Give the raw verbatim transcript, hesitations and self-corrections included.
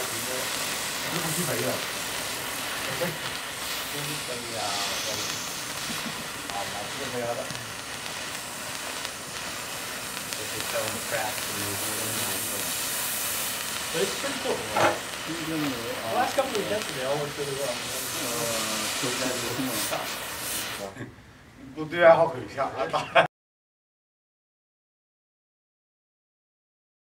都不去肥了。OK。都可以啊，可以。好，来这个要的。这是叫我们 craft 的。It's pretty cool. The last couple of events they always really well. 呃，都在这个地方上。部队爱好很强啊。